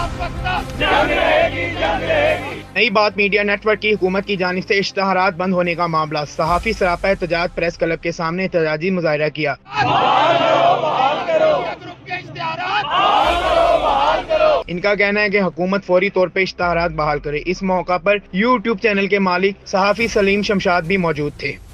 नई बात media network की हुकूमत की जानिब से इश्तहारात बंद होने का मामला। सहाफ़ी सरापा एहतजाज प्रेस क्लब के सामने एहतजाजी मुजाहरा किया। इनका कहना है कि हुकूमत फौरी तौर पर इश्तहारात बहाल करे। इस मौका पर यूट्यूब चैनल के मालिक सहाफ़ी सलीम शमशाद भी मौजूद थे।